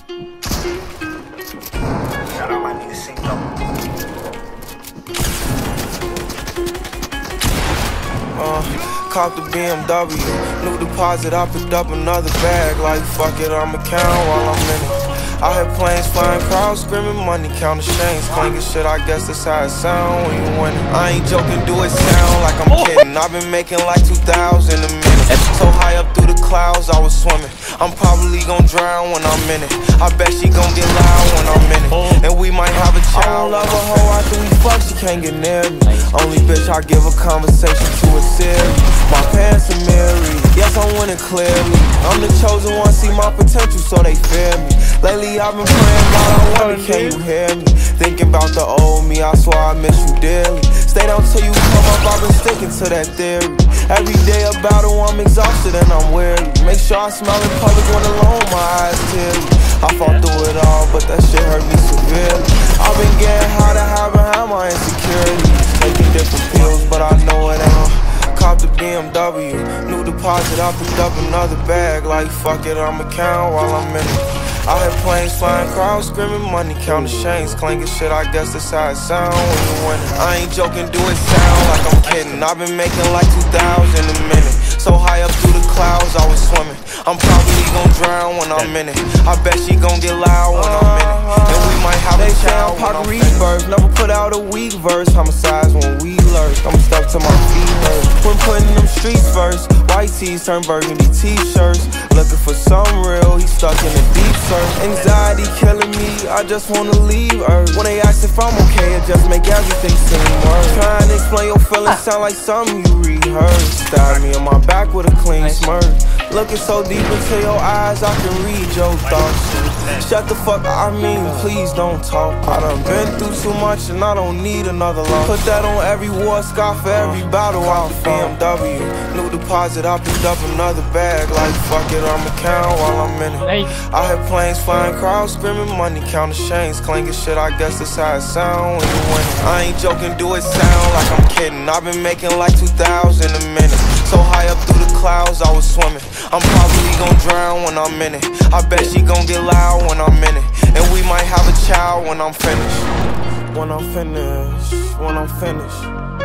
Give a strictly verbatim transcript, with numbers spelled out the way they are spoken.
Shout out my nigga Cinco. Uh, caught the B M W, new deposit, I picked up another bag. Like fuck it, I'ma count while I'm in it. I hear planes flying, crowds screaming, money counting chains, clanking shit. I guess that's how it sound when you win it. I ain't joking, do it sound like I'm kidding. I've been making like two thousand a minute. So high up through the clouds, I was swimming. I'm probably gon' drown when I'm in it. I bet she gon' get loud when I'm in it. And we might have a child. I don't love a hoe after we fuck, she can't get near me. Only bitch I give a conversation to a series. My pants are married, yes I'm winning clearly. I'm the chosen one, see my potential so they fear me. Lately I've been praying, God I wonder, can you hear me? Thinking about the old me, I swear I miss you dearly. Stay down till you come up, I've been sticking to that theory. Every day a battle, I'm exhausted and I'm weary. Make sure I smile in public when alone, my eyes teary. I fought through it all, but that shit hurt me severely. I've been getting high to hide behind my insecurities. Taking different pills, but I know it ain't. Cop the B M W, new deposit, I picked up another bag. Like fuck it, I'ma count while I'm in it. I hear planes flying, crowds screaming, money counting chains, clanking shit. I guess that's how it sound when you win it. I ain't joking, do it sound like I'm kidding. I've been making like two thousand a minute. So high up through the clouds, I was swimming. I'm probably gon' drown when I'm in it. I bet she gon' get loud when I'm in it. And we might have a child when I'm rebirth. Never put out a weak verse. Homicides when we lurk. I'm stuck to my feet hurt. When putting them streets first. White tees turn burgundy t-shirts. Looking for some real, he stuck in a deep search. Anxiety killing me, I just wanna leave Earth. When they ask if I'm okay, it just make everything seem worse. Trying to explain your feelings sound like something you rehearsed. Stab me in my back with a clean smirk. Looking so deep into your eyes, I can read your thoughts. Shut the fuck up, I mean, please don't talk. I done been through too much and I don't need another loss. Put that on every war scar for every battle out the B M W. New deposit, I picked up another bag. Like fuck it, I'ma count while I'm in it. I hear planes flying, crowds screaming, money counting chains, clanking shit. I guess that's how it sound when you win it. I ain't joking, do it sound like I'm kidding. I've been making like two thousand a minute. So high up through the clouds, I was swimming. I'm probably gon' drown when I'm in it. I bet she gon' get loud when I'm in it. And we might have a child when I'm finished. When I'm finished, when I'm finished.